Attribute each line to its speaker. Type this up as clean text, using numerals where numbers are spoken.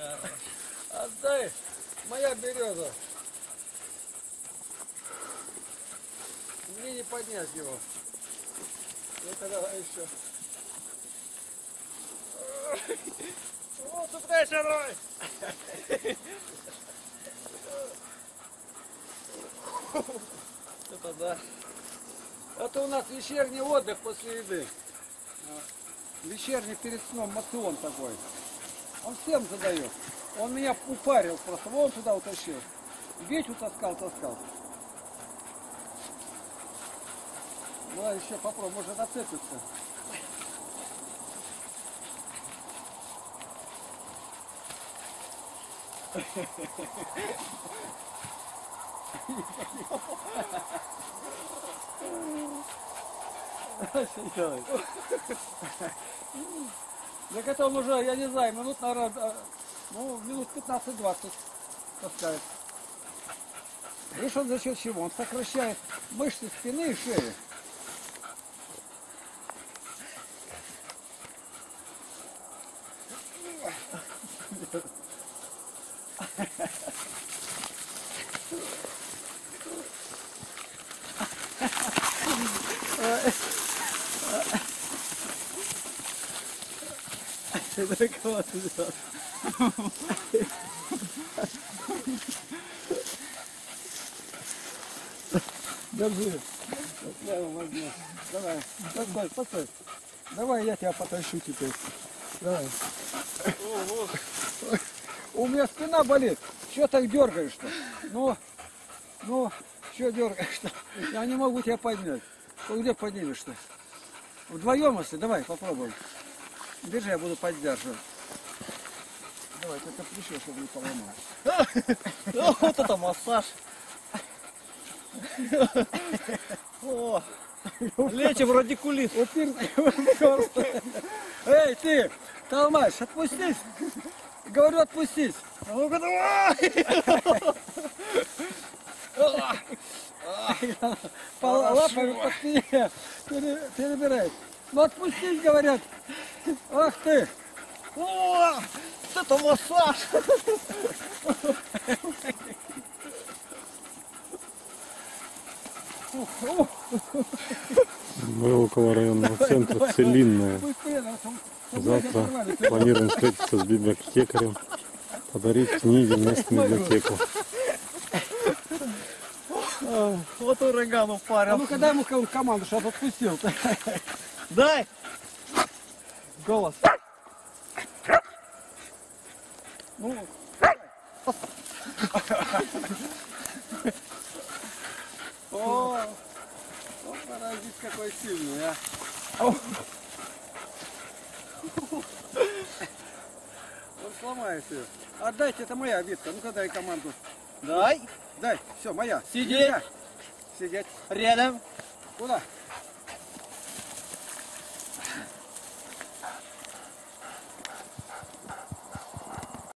Speaker 1: Отдай, моя береза. Мне не поднять его. Ну-ка давай еще. Вот цепляй, шарой! Это да. Это у нас вечерний отдых после еды. Вечерний перед сном мацион такой. Он всем задает. Он меня упарил просто. Вон туда утащил. Ведь утаскал. Давай еще попробуем, может зацепится. Так это он уже, я не знаю, минут, наверное, ну, минут 15-20 таскает. Видишь, он за счет чего? Он сокращает мышцы спины и шеи. Это кого ты взял? Держи. Давай, постой. Давай, я тебя потащу теперь. Давай. У меня спина болит. Что так дергаешь-то? Ну, что дергаешь-то? Я не могу тебя поднять. Ты где поднимешь-то? Вдвоем, если? Давай, попробуем. Держи, я буду поддерживать. Давай, только плечо, чтобы не поломать.
Speaker 2: Вот это массаж. Лечим радикулит.
Speaker 1: Эй, ты, толмач, отпустись. Говорю, отпустись.
Speaker 2: Ну-ка, давай.
Speaker 1: Лапами по спине перебирает. Ну отпустись, говорят. Ах ты.
Speaker 2: О, это массаж.
Speaker 3: Мы около районного центра Целинная. Завтра планируем встретиться с библиотекарем, подарить книги в местную библиотеку.
Speaker 2: Вот ураган
Speaker 1: А
Speaker 2: упарил.
Speaker 1: ну-ка дай ему команду, чтобы отпустил.
Speaker 2: Дай.
Speaker 1: Голос. Ну. О, паразит какой сильный, а. Он сломает ее. Отдайте, это моя обидка. Ну-ка дай команду.
Speaker 2: Дай.
Speaker 1: Дай, все, моя.
Speaker 2: Сидеть.
Speaker 1: Сидеть.
Speaker 2: Рядом.
Speaker 1: Куда?